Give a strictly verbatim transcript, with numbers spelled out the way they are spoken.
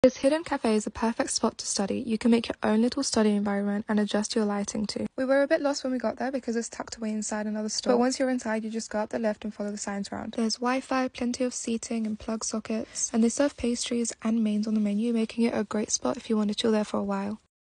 This hidden cafe is a perfect spot to study. You can make your own little study environment and adjust your lighting too. We were a bit lost when we got there because it's tucked away inside another store. But once you're inside, you just go up the left and follow the signs around. There's Wi-Fi, plenty of seating and plug sockets, and they serve pastries and mains on the menu, making it a great spot if you want to chill there for a while.